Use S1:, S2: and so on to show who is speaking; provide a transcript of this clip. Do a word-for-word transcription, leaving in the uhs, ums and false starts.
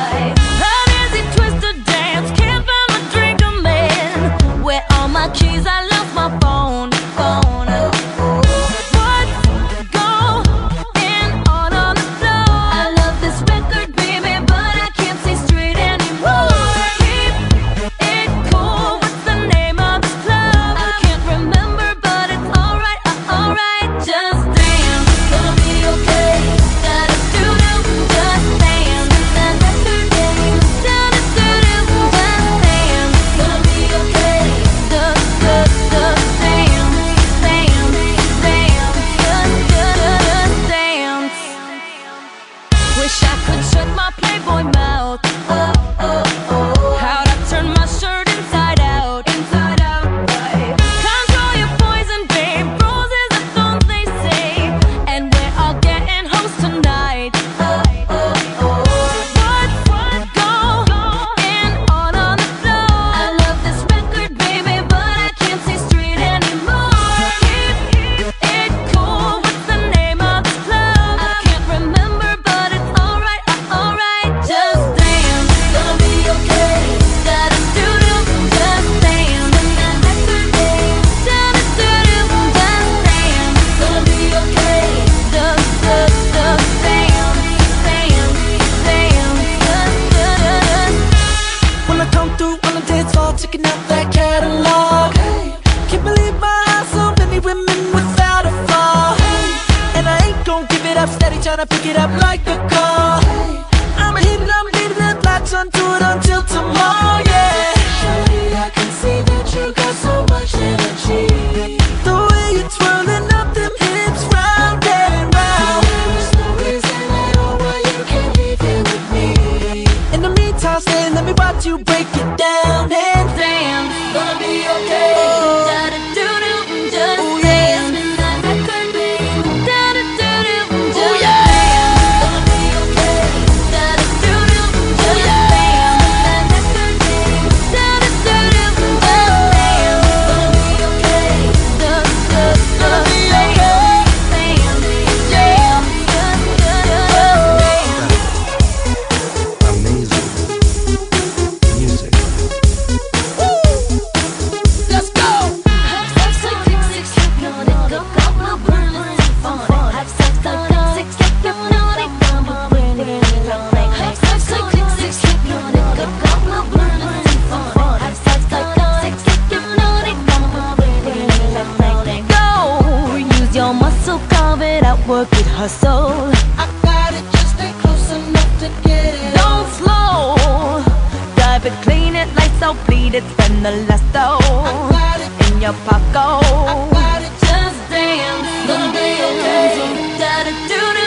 S1: An easy twist to dance, can't find my drink, I'm in. Where all my keys, I lost my phone, phone. Wish I could shut my Playboy mouth. Oh, oh, oh. How'd I turn my shirt inside out? Inside out. Right. Control your poison, babe. Roses are thorns, they say. And we're all getting hoes tonight. Oh, oh, oh. What, what, go, in on on the floor. I love this record, baby, but I can't see straight anymore. Keep it cool. What's the name of this club? I can't remember, but it's alright, alright, just dance. Gonna be okay. Gotta do do, just dance. And that record name. Gotta do do, just dance. Gonna be okay. Just, just, just dance, dance, dance. Just, just.
S2: When I come through on the dance floor, checking out that catalog. Hey, can't believe my eyes, so many women without a flaw. Hey, and I ain't gon' give it up, steady tryna pick it up like a car. Hey, I'ma hit it, I'ma hit it, latch onto it until tomorrow, yeah. Shawty, I can see that you got so much energy. The way you're twirling up them hips round and round. There's no reason at all why you can't leave here with me. In the meantime, stay, let me watch you break it down and
S1: Dance,
S2: gonna be okay.
S1: gotta do do, just
S2: Oh, yeah.
S1: dance. And that record name. Gotta do do, just
S2: Oh, yeah.
S1: dance. Gonna be okay. Gotta do do, just dance. And that record name. Gotta do do, just dance. Gonna be okay. Just, just,
S2: Gonna
S1: just
S2: be
S1: dance.
S2: okay.
S1: Dance, dance, just, just, just dance.
S3: Amazing music.
S2: Let's go.
S1: Have sex like six, six, hypnotic, go, go, go, burn, it's fun. Have sex like six, six, hypnotic, go, go, burn, it's fun. Have sex like six, six, hypnotic, go, go, go, burn, it's fun. Have sex like six, six, hypnotic, go, go, burn, it's fun. Go, use your muscle, carve it out, work it, hustle.
S2: I got it, just stay close enough to get it.
S1: Don't slow, dive it, clean it, lights out, bleed it, spend the last dough
S2: got it.
S1: in your pocket.
S2: Got it.
S1: Just dance, gonna be okay. Gotta do